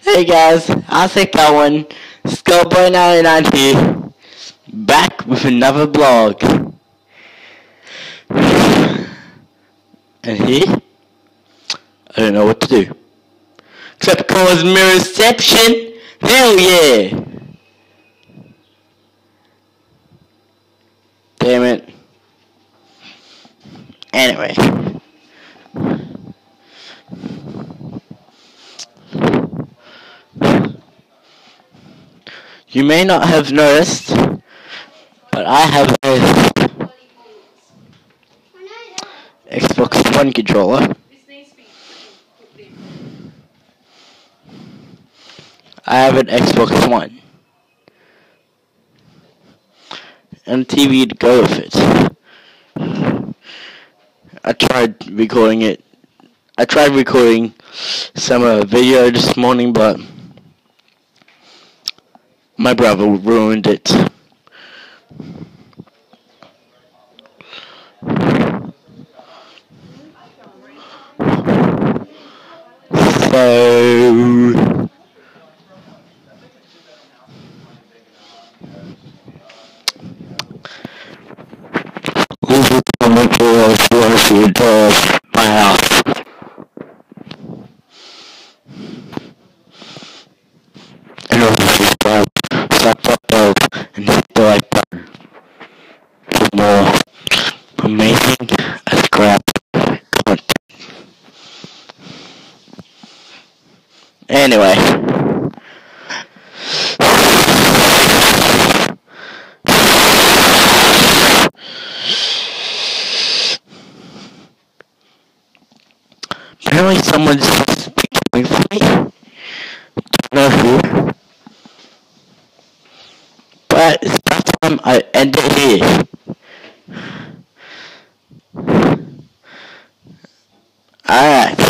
Hey guys, how's it going? Skullboy99 here, back with another blog. And here, I don't know what to do. Except cause my reception. Hell yeah! Damn it. Anyway. You may not have noticed, but I have a Xbox One controller. I have an Xbox One. And a TV to go with it. I tried recording some video this morning, but my brother ruined it. So we'll be coming for us once we get my house. And also subscribe and hit the like button for more amazing as crap content. Anyway. Apparently someone's supposed to be coming for me. Don't know who. But it's about time I end it here. Alright.